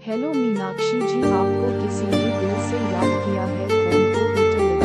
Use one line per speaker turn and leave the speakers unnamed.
hello Meenakshi जी, आपको किसी ने दिल से याद किया है, फोन को उठा